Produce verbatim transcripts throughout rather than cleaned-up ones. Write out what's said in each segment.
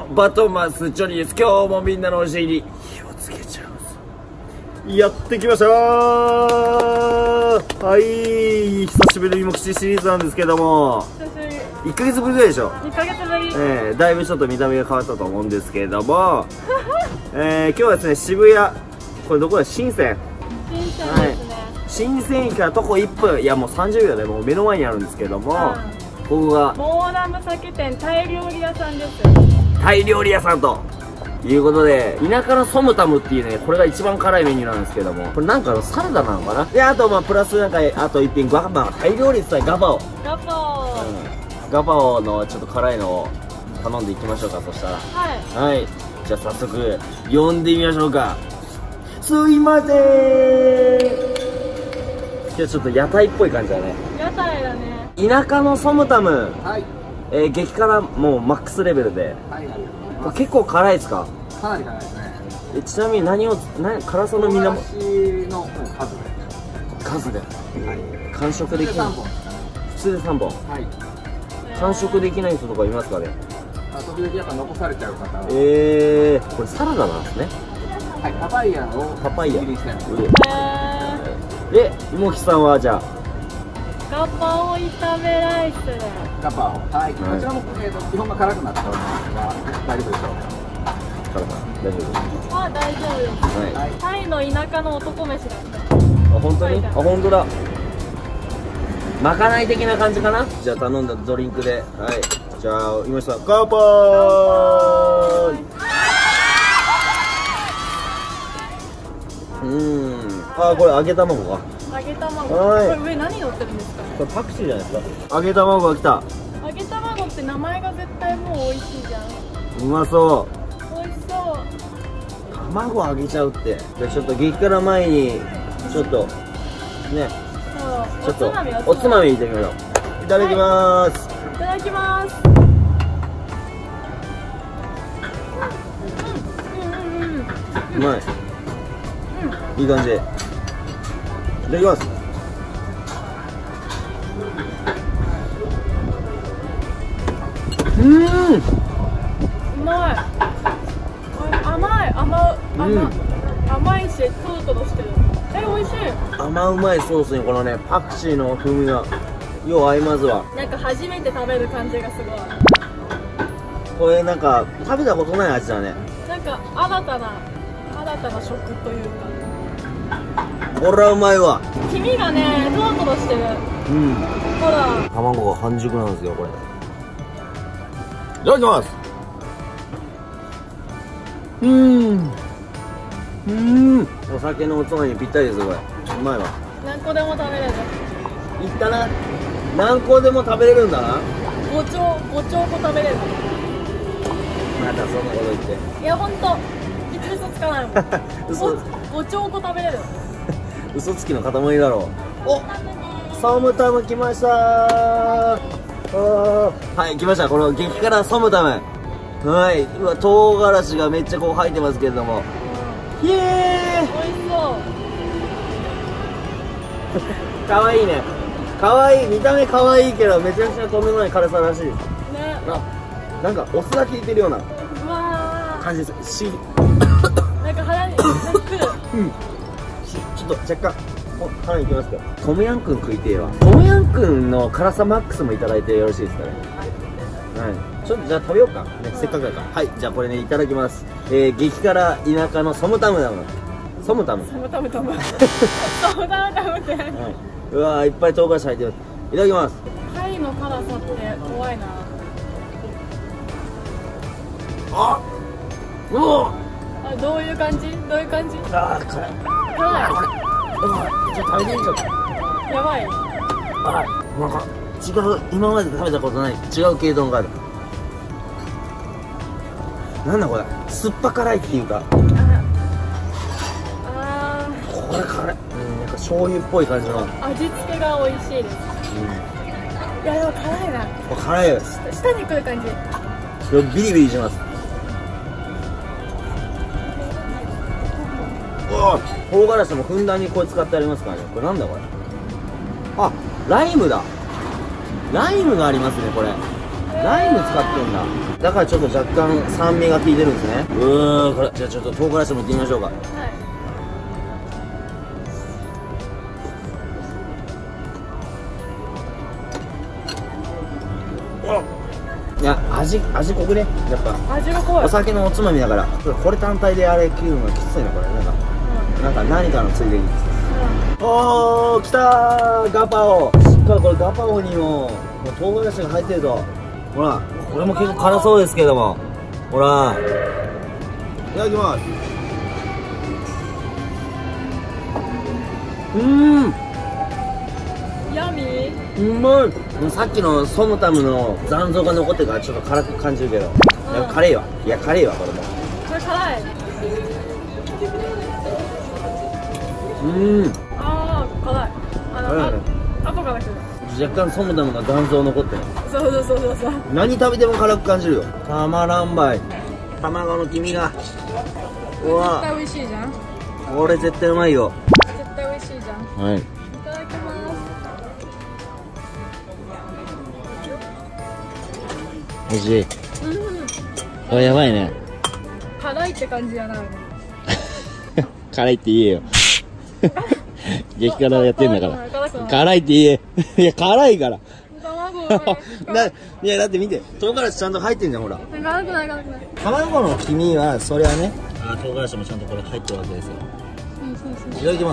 バトマスチョリです。今日もみんなのお尻に火をつけちゃう。やってきましたー。はい、久しぶりの芋口シリーズなんですけども、いっかげつぶりぐらいでしょ。いっかげつぶり、えー、だいぶちょっと見た目が変わったと思うんですけれどもえー、今日はですね、渋谷、これどこだ、深セン、深センですね、はい、深セン駅から徒歩いっぷん、いやもうさんじゅうびょうでもう目の前にあるんですけども、うん、ここがモーラム酒店タイ料理屋さんです。タイ料理屋さんということで、田舎のソムタムっていうね、これが一番辛いメニューなんですけども、これなんかのサラダなのかな。で、あとまあプラスなんかあと一品ガバオ、タイ料理って言ったらガバオガバオ、うん、ガバオのちょっと辛いのを頼んでいきましょうか。そしたらはい、はい、じゃあ早速呼んでみましょうか。すいません、今日ちょっと屋台っぽい感じだね。屋台だね。田舎のソムタム、はい、えー、激辛もうマックスレベルで、はいはい、これ結構辛いですか。かなり辛いですね。え、ちなみに何を何辛さのみんなもの数で数で、はい、完食できない。普通でさんぼん、はい、完食できない人とかいますかね。あ、時々やっぱ残されちゃう方は。えー、これサラダなんですね。はい、パパイヤをパパイヤ入りしてます。で、芋木さんはじゃあガパオ炒めライスで。ガパオ、はい、こちらも、えー、と基本が辛くなっておりますが、大丈夫でしょうか。辛さ大丈夫です。あ、大丈夫です。はい、タイの田舎の男飯だって。あ、本当に。あ、本当だ。まかない的な感じかな。じゃあ頼んだドリンクで、はい、じゃあ今さん乾杯。うん、あ、これ揚げ卵か。揚げ卵。はい。これ上何乗ってるんですかね。これパクチーじゃないですか。揚げ卵が来た。揚げ卵って名前が絶対もう美味しいじゃん。うまそう。美味しそう。卵揚げちゃうって。じゃあちょっと激辛前にちょっとね、ちょっとおつまみいただきましょう。いただきます。いただきます。うまい。いい感じ。いただきます。うん、うまい。甘い、甘う、甘、うん、甘いし、トロトロしてる。え、美味しい。甘うまいソースにこのね、パクチーの風味がよう合いますわ。なんか初めて食べる感じがすごい。これなんか食べたことない味だね。なんか新たな新たな食というか。これはうまいわ。黄身がね、トロトロしてる。うん。ほら。卵が半熟なんですよ、これ。いただきます。うーん。うーん。お酒のおつまみにぴったりですよ、これ。うまいわ。何個でも食べれる。いったな。何個でも食べれるんだな。ご丁、ご丁個食べれる。またそんなこと言って。いや、ほんと。いつ嘘つかないもん。嘘。ご丁個食べれる。嘘つきの塊だろう。お、ソムタム来ましたー。はい、来ました。この激辛ソムタム。はい、うわ、唐辛子がめっちゃこう入ってますけれども。イエーイ。美味しそう。可愛いね。可愛い、見た目可愛いけど、めちゃくちゃとんでもない辛さらしいです。ね。あ、なんかお酢が効いてるような感じです。し。なんか腹にくる。うん。ちょっと若干腹にいきますけど、トムヤンクン食いてえわ。トムヤンクンの辛さマックスもいただいてよろしいですかね。はい、ちょっとじゃあ食べようか、ね、せっかくだから。はい、じゃあこれね、いただきます。えー、激辛田舎のソムタムダム。ソムタムソムタムタムソムタムタムって、はい、うわー、いっぱい唐辛子入ってます。いただきます。タイの辛さって怖いな。あっ、うお、あ、どういう感じ、どういう感じ。あー、辛い辛い。ちょっと食べてみちゃった。やばい。あ、なんか違う、今まで食べたことない違う系統がある。なんだこれ、酸っぱ辛いっていうか。ああ、これ辛い。うん、なんか醤油っぽい感じの味付けが美味しいです。うん、いやでも辛いな。辛いよ。下に来る感じ。ビリビリします。唐辛子もふんだんにこれ使ってありますからね。これなんだこれ。あ、ライムだ。ライムがありますね、これ。えライム使ってんだ。だからちょっと若干酸味が効いてるんですね。うーん、これじゃあちょっと唐辛子もいってみましょうか。はい。いや、味、味濃くね、やっぱ味が濃い。お酒のおつまみだから、これ単体であれ切るのがきついな、これ。なんか、うん、なんか何かのついでに、うん、おー、来たー、ガパオ。しっかりこれガパオにももう唐辛子が入ってると、ほら、これも結構辛そうですけども、ほら、いただきます。うーん、 ヤミー、 うまい。さっきのソムタムの残像が残ってるからちょっと辛く感じるけど、うん、いや辛いわ。いや辛いわ、これも。 これ辛い。 うーん、 あー、辛い。あの、あ、後から来る。 若干ソムタムの残像残ってる。 そうそうそうそうそう。 何食べても辛く感じるよ。たまらんばい。卵の黄身が、うわ、 絶対美味しいじゃん。 これ絶対うまいよ。 絶対美味しいじゃん。 はい、 いただきます。 美味しい。 うん、 これやばいね。 辛いって感じじゃない。 辛いって言えよ。激辛やってんだから。辛いって言え。いや、辛いから。 卵だ、いや、だって見て、唐辛子ちゃんと入ってんじゃん、ほら。 辛くない、辛くない。 卵の黄身は、それはね、あ、唐辛子もちゃんとこれ入ってるわけですよ。 そうそうそう。 いただきます。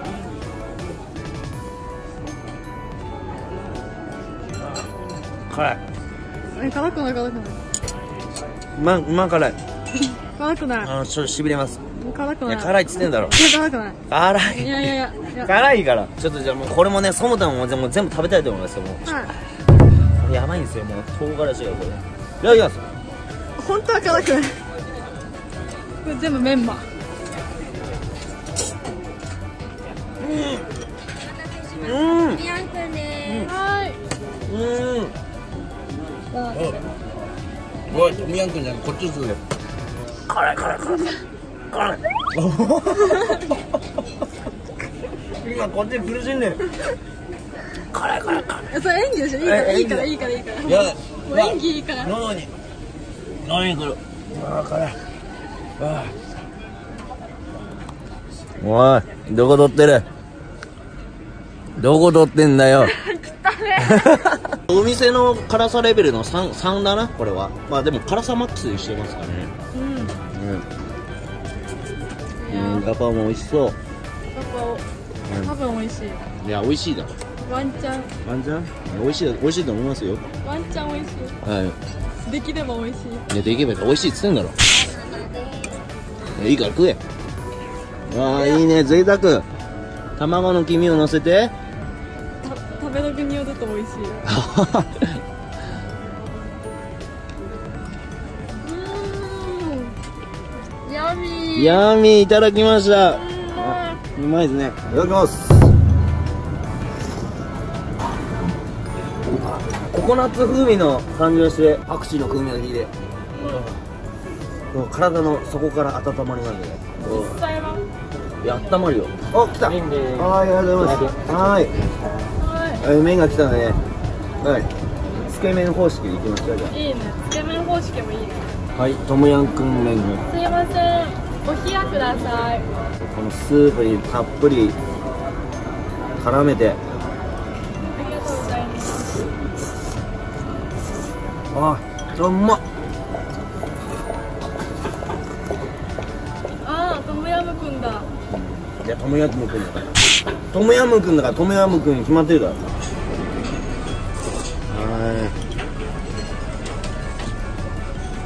辛い。 え、辛くない、辛くない。 うま、うま辛い。 辛くない。 あの、ちょっと痺れます。 辛くない。 いや、辛いっつってんだろ。 いや、辛くない。 辛い。 いやいやいや。 辛いから。ちょっとじゃあもう、これもね、ソムタムも全部全部食べたいと思いますよ、もう。 はい。 これやばいんですよ、もう、唐辛子がこれ。いただきます。 本当は辛くない。これ全部メンマ。 うん。うん。 ミヤンくんです。はい。 うん。おい、トミヤンくんじゃん、こっちですよ。辛い辛い辛い辛い。今こっち苦しんでる。辛い辛い辛い。 それ演技でしょ。いいからいいからいいからいいから。いや、もう演技いいから。 喉に喉にくる。ああ辛い。ああ。おい、どこ取ってる。どこ取ってんだよ。お店の辛さレベルの 3, 3だな、これは。まあでも辛さマックスにしてますからね。うん。うん。うん、ガパオも美味しそう。ガパオ。多分美味しい。 いや、美味しいだろ。 ワンチャン。 ワンチャン？美味しい、美味しいと思いますよ。 ワンチャン美味しい。 はい。 できれば美味しい。 いや、できれば美味しいっつってんだろ。いいから食え。わあ、いいね、贅沢。卵の黄身を乗せて。 食べ時によると美味しい。うん。ヤミー。 ヤミー、いただきました。うまいですね。いただきます。ココナッツ風味の感じがして、パクチーの風味が効いて、うん、体の底から温まりますね。 実際はやったまるよ。あ、来た。はい、ありがとうございます。はい。はい、麺が来たね。はい。つけ麺方式でいきましたじゃあ。 いいね。つけ麺方式もいいね。 はい、トムヤンくん麺。 すいません。お冷やください。 このスープにたっぷり絡めて。 ありがとうございます。 あ、うまっ。 ああ、トムヤムくんだ。 いや、トムヤムくんだから。トムヤムくんだから、トムヤムくんに決まってるから。はい。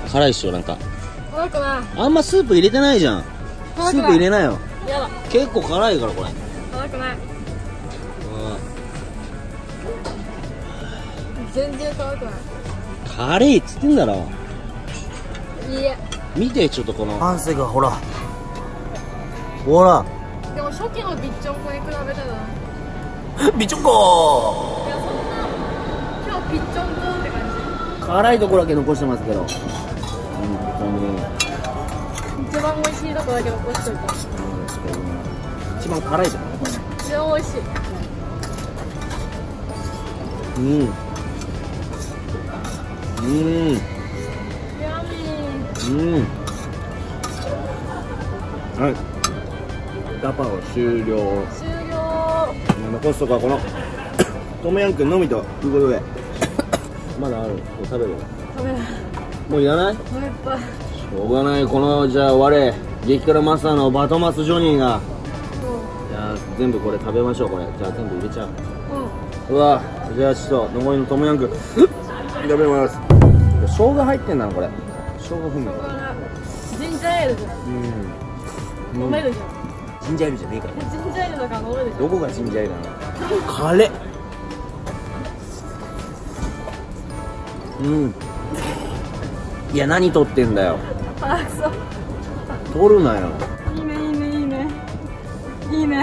辛いっしょ、なんか。 辛くない。 あんまスープ入れてないじゃん。スープ入れないよ。 やだ。 結構辛いから、これ。 辛くない。全然辛くない。 辛いっつってんだろ。 いいえ。見て、ちょっとこの。汗が、ほら。ほら。 でも初期のビッチョンコに比べたらビッチョンコー。いや、そんな今日ビッチョンコって感じ。 辛いところだけ残してますけど、うん、本当に一番美味しいところだけ残しといた。 一番辛いところね、これ。 一番美味しい。 うん。 ん。うん。はい。ガパオ終了。 終了。 残すとかこのトムヤンくんのみということで。まだある。食べる。 食べる。 もういらない？ もういっぱい。 しょうがない。このじゃあ我激辛マスターのバトマスジョニーが。じゃあ全部これ食べましょう。これじゃあ全部入れちゃう。うん。うわ。じゃあちょっと残りのトムヤンくん食べます。生姜入ってんだなこれ。生姜風味。 ジンジャーエールじゃん。うん。飲めるじゃん。 ジンジャーエールじゃねえから。 ジンジャーエールだから飲めるじゃん。 どこがジンジャーエールなの？カレー。うん。いや何撮ってんだよ。 あ、そう。 撮るなよ。 いいねいいねいいね。いいね。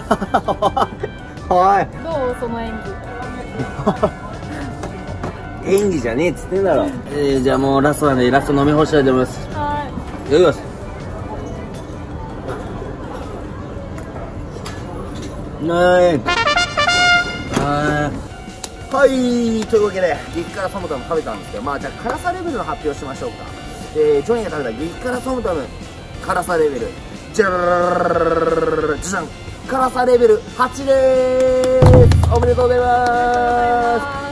はい。 どうその演技。 演技じゃねえっつってんだろ。えー、じゃあもうラストなんでラスト飲み干したいと思います。 はい。 よし。はいはい、というわけで激辛ソムタム食べたんですけど、まあじゃあ辛さレベルの発表しましょうか。えー、ジョニーが食べた激辛ソムタム辛さレベルじゃらじゃん、辛さレベルはちでーす。おめでとうございます。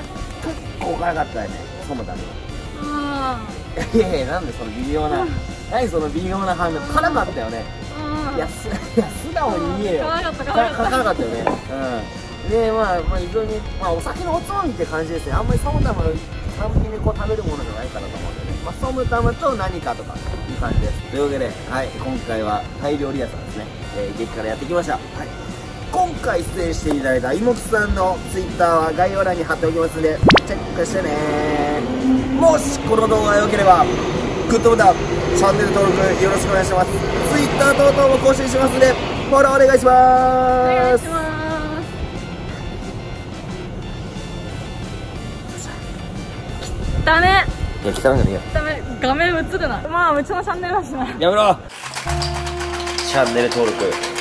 結構辛かったよね、ソムタム。いやいや、なんでその微妙な何その微妙な反応。辛かったよね。いや、す、いや、素直に言えよ。辛かった、辛かった。辛かったよね。うん。で、まあ、まあ、非常に、まあ、お酒のおつまみって感じですね。あんまりソムタム、単品でこう食べるものじゃないかなと思うんでね。まあ、ソムタムと何かとかいう感じです。というわけで、はい、今回はタイ料理屋さんですね。えー、激辛やってきました。はい。今回出演していただいたいもきさんのツイッターは概要欄に貼っておきますので、チェックしてね。もしこの動画が良ければ、グッドボタン、チャンネル登録よろしくお願いします。ツイッター等々も更新しますので、フォローお願いします。お願いします。 ダメ。 いや、汚いんじゃねえよ。 ダメ、画面映るな。まあ、うちのチャンネルだしな。 やめろ。チャンネル登録